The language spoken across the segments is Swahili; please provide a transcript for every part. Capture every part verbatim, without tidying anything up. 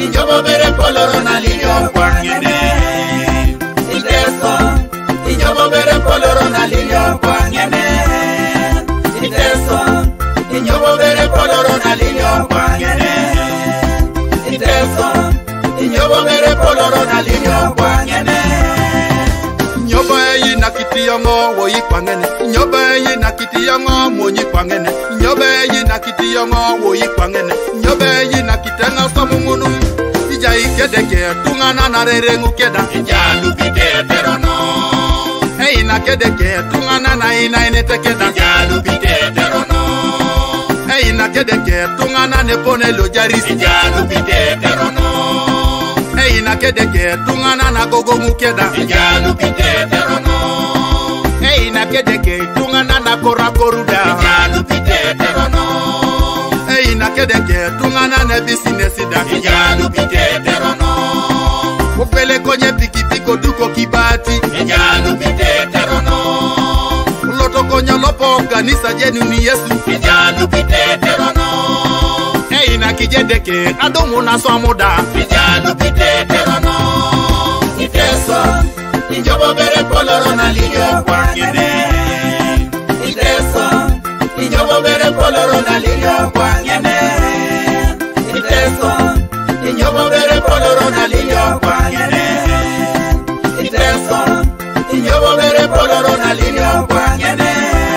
injobo bere polo Ronaldinho kwangene. Iteso, injobo bere polo Ronaldinho kwangene. Iteso, injobo bere polo Ronaldinho kwangene. Iteso, injobo bere polo Ronaldinho kwangene. Nyoba yi na kiti yongo wo yi kwangene. Nyoba yi na kiti yongo mo yi kwangene. Nyoba yi na kiti yongo wo yi kwangene. Nyoba yi na kitenga samungunu. Ija ikedeke tungana na rerengu keda. Ija lupite terono. Hey na kedeke tungana na ina inete keda. Ija lupite terono. Hey na kedeke tungana ne pone lo jaris. Ija lupite terono. Hey na kedeke tungana na gogo mukeda. Ija lupite terono. Hey na kedeke tungana na kora koruda. Ija lupite terono. Hey na kedeke tungana na business da. Ija lupite terono. Upele konye piki piko duko kibati. Ija lupite terono. Loto konye lopo kanisa jenu ni Yesu. Ija lupite terono. Hey na kijedeke adomu na swamuda. Ija lupite terono. Iteso, injobo bere polo Ronaldinho kwangene. Iteso, injobo bere polo Ronaldinho kwangene. Iteso, injobo bere polo Ronaldinho kwangene. Iteso, injobo bere polo Ronaldinho kwangene.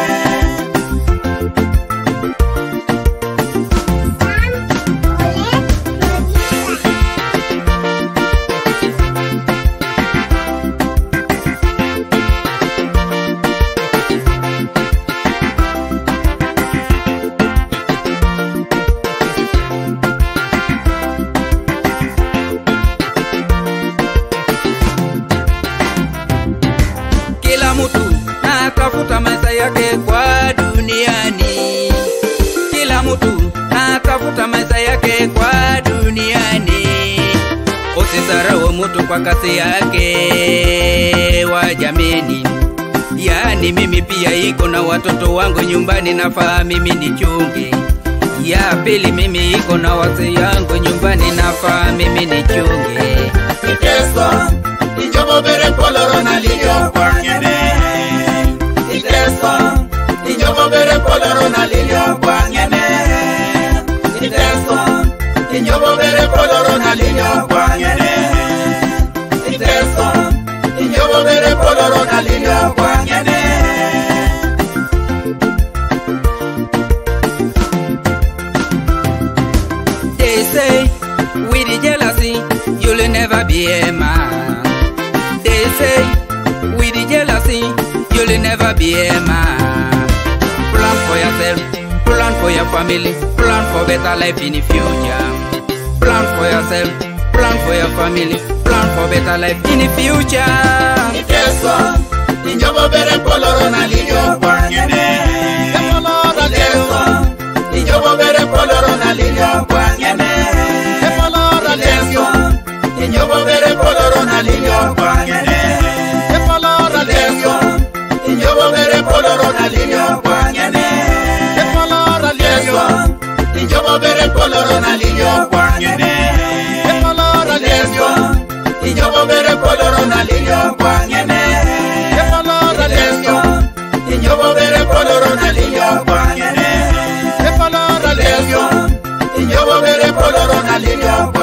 Kila mtu natafuta maisha yake kwa duniani. Kila mtu natafuta maisha yake kwa duniani. Usisarau mtu kwa kasi yake wa jameni. Yani mimi pia iko na watoto wangu nyumbani, nafaa mimi nichunge. Ya pili mimi iko na wazee yangu nyumbani, nafaa mimi nichunge. Iteso, injobo bere polo Ronaldinho kwangene. Iteso, injobo bere polo Ronaldinho kwangene. Iteso, injobo bere polo Ronaldinho kwangene. Iteso, injobo bere polo Ronaldinho kwangene. They say, with the jealousy, you'll never be a man. They say, with the jealousy, you'll never be a man. Plan for yourself, plan for your family, plan for better life in the future. Plan for yourself, plan for your family, plan for better life in the future. Iteso, injobo bere polo Ronaldinho kwangene. Iteso, injobo bere polo Ronaldinho kwangene. Iteso, injobo bere polo Ronaldinho kwangene. Iteso, injobo bere polo Ronaldinho kwangene. Iteso, injobo bere polo Ronaldinho kwangene. Iteso, injobo bere polo Ronaldinho kwangene. Iteso, injobo bere polo Ronaldinho kwangene. Iteso, injobo bere polo Ronaldinho kwangene.